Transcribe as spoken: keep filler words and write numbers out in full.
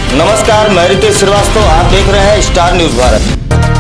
नमस्कार, मैं रितेश श्रीवास्तव, आप देख रहे हैं स्टार न्यूज भारत।